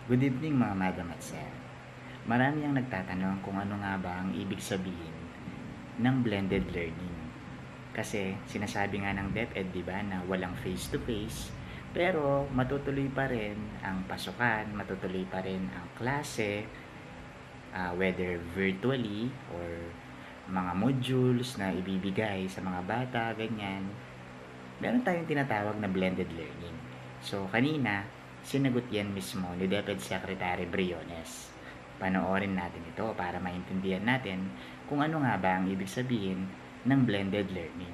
Good evening mga madam at sir. Marami ang nagtatanong kung ano nga ba ang ibig sabihin ng blended learning. Kasi sinasabi nga ng DepEd, di ba, na walang face-to-face, pero matutuloy pa rin ang pasukan, matutuloy pa rin ang klase, whether virtually or mga modules na ibibigay sa mga bata, ganyan. Meron tayong tinatawag na blended learning. So, kanina, sinagot yan mismo ni DepEd Secretary Briones. Panoorin natin ito para maintindihan natin kung ano nga ba ang ibig sabihin ng blended learning.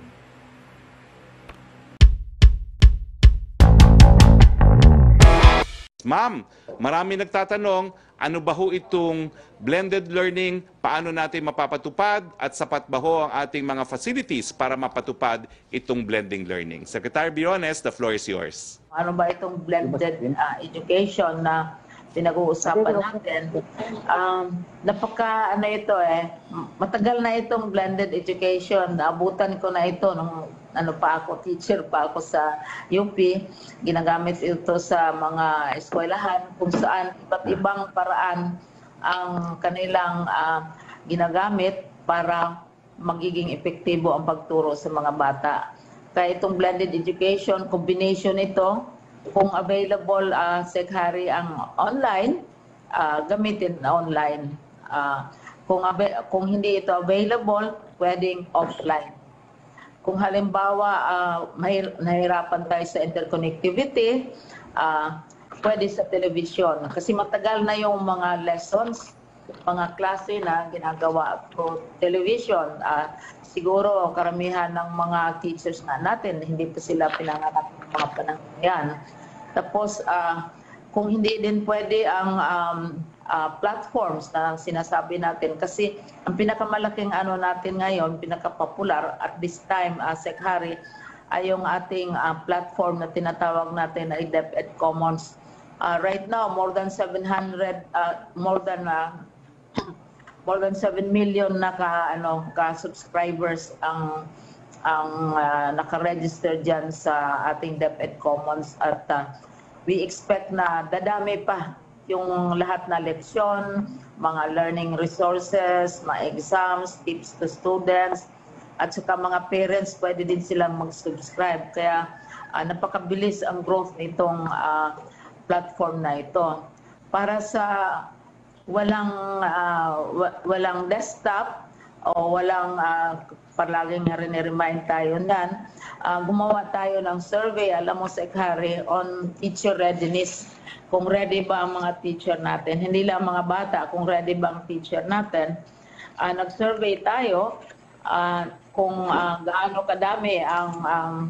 Ma'am, marami nagtatanong, ano ba ho itong blended learning, paano natin mapapatupad at sapat ba ho ang ating mga facilities para mapatupad itong blending learning? Secretary Briones, the floor is yours. Ano ba itong blended education na pinag-uusapan natin? Napaka ito matagal na itong blended education. Naabutan ko na ito nung teacher pa ako sa UP. Ginagamit ito sa mga eskwelahan kung saan iba't ibang paraan ang kanilang ginagamit para magiging epektibo ang pagturo sa mga bata. Kaya itong blended education, combination ito, kung available Secretary ang online, gamitin online. Kung hindi ito available, pwedeng offline. Kung halimbawa nahirapan tayo sa interconnectivity, pwede sa television. Kasi matagal na yung mga lessons, mga klase na ginagawa through television. Siguro karamihan ng mga teachers nga natin, hindi pa sila pinangarap ng mga panahon yan. Tapos, kung hindi din pwede ang platforms na sinasabi natin, kasi ang pinakamalaking natin ngayon, pinakapopular at this time, Secretary, ay yung ating platform na tinatawag natin ay DepEd Commons. Right now, more than 7 million na ka-subscribers ang naka-register diyan sa ating DepEd Commons, at we expect na dadami pa yung lahat na leksyon, mga learning resources, mga exams, tips to students, at saka mga parents pwede din silang mag-subscribe. Kaya napakabilis ang growth nitong platform na ito. Para sa walang desktop o walang palaging remind tayo nan, gumawa tayo ng survey, alam mo Secretary, on teacher readiness. Kung ready ba ang mga teacher natin, hindi lang mga bata, kung ready ba ang teacher natin. Nag-survey tayo kung gaano kadami ang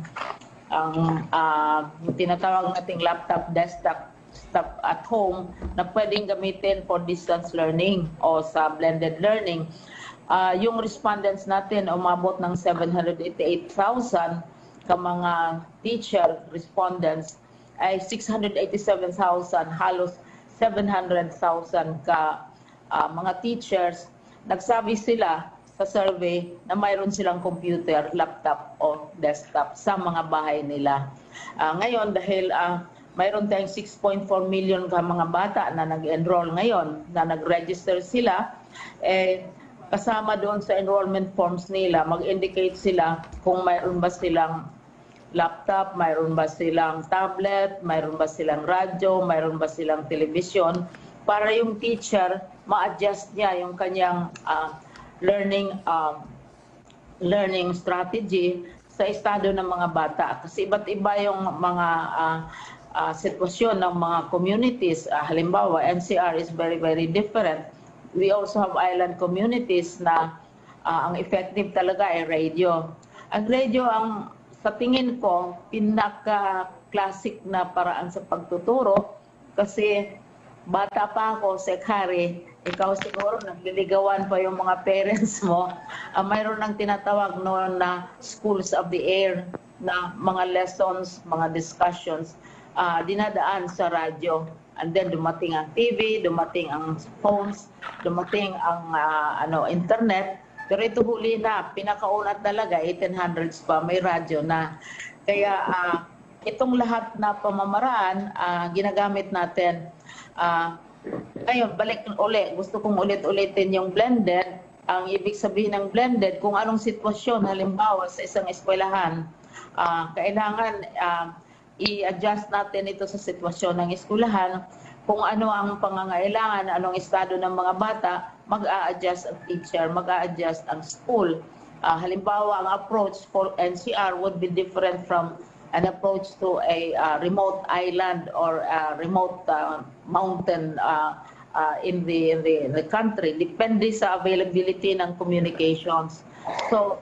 tinatawag nating laptop, desktop at home na pwedeng gamitin for distance learning o sa blended learning. Yung respondents natin umabot ng 788,000 ka mga teacher respondents, ay 687,000, halos 700,000 ka mga teachers. Nagsabi sila sa survey na mayroon silang computer, laptop o desktop sa mga bahay nila. Ngayon, dahil mayroon tayong 6.4 million ka mga bata na nag-enroll ngayon, na nag-register sila, kasama doon sa enrollment forms nila, mag-indicate sila kung mayroon ba silang laptop, mayroon ba silang tablet, mayroon ba silang radyo, mayroon ba silang television, para yung teacher ma-adjust niya yung kanyang learning strategy sa estado ng mga bata. Kasi iba't iba yung mga sitwasyon ng mga communities. Halimbawa, NCR is very, very different. We also have island communities na ang effective talaga ay radio. Ang radio sa tingin ko, pinaka-classic na paraan sa pagtuturo, kasi bata pa ako, Secretary, ikaw siguro nagliligawan pa yung mga parents mo. Mayroon ng tinatawag noon na schools of the air, na mga lessons, mga discussions, dinadaan sa radyo. And then dumating ang TV, dumating ang phones, dumating ang internet. Pero ito huli na, pinakauna talaga, 1800s pa, may radyo na. Kaya itong lahat na pamamaraan, ginagamit natin. Ah, Ngayon, balik ulit. Gusto kong ulit-ulitin yung blended. Ang ibig sabihin ng blended, kung anong sitwasyon, halimbawa sa isang eskwelahan, kailangan i-adjust natin ito sa sitwasyon ng eskwelahan. Kung ano ang pangangailangan, anong estado ng mga bata, mag-a-adjust ang teacher, mag-a-adjust ang school. Halimbawa, ang approach for NCR would be different from an approach to a remote island or remote mountain in the country. Depende sa availability ng communications. So,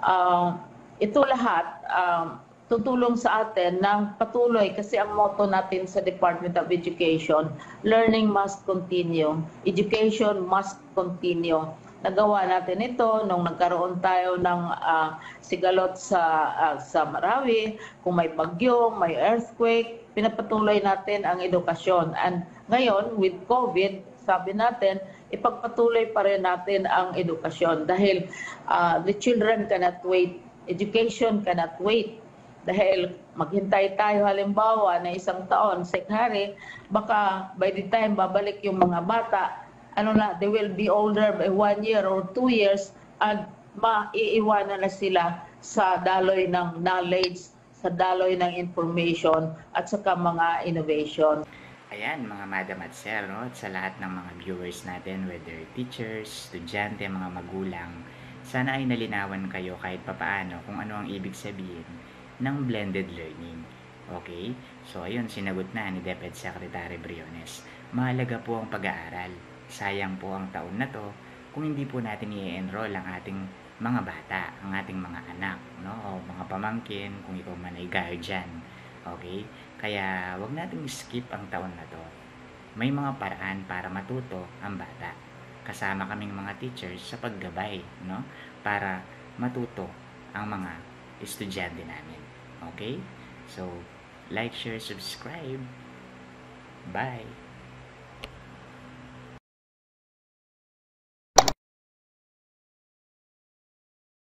ito lahat tutulong sa atin ng patuloy kasi ang motto natin sa Department of Education, learning must continue, education must continue. Nagawa natin ito nung nagkaroon tayo ng sigalot sa Marawi, kung may bagyo, may earthquake, pinapatuloy natin ang edukasyon. And ngayon, with COVID, sabi natin, ipagpatuloy pa rin natin ang edukasyon dahil the children cannot wait, education cannot wait. Dahil maghintay tayo halimbawa na isang taon, sekhari, baka by the time babalik yung mga bata, they will be older by 1 year or 2 years at maiiwanan na sila sa daloy ng knowledge, sa daloy ng information at saka mga innovation. Ayan, mga madam at sir, no? At sa lahat ng mga viewers natin, whether teachers, estudyante, mga magulang, sana ay nalinawan kayo kahit papaano kung ano ang ibig sabihin ng blended learning. Okay? So, ayun, sinagot na ni DepEd Secretary Briones. Mahalaga po ang pag-aaral. Sayang po ang taon na to kung hindi po natin i-enroll ang ating mga bata, ang ating mga anak, no? O mga pamangkin, kung ikaw man ay guardian. Okay? Kaya, wag nating skip ang taon na to. May mga paraan para matuto ang bata. Kasama kaming mga teachers sa paggabay, no? Para matuto ang mga estudyante namin. Okay? So, like, share, subscribe. Bye!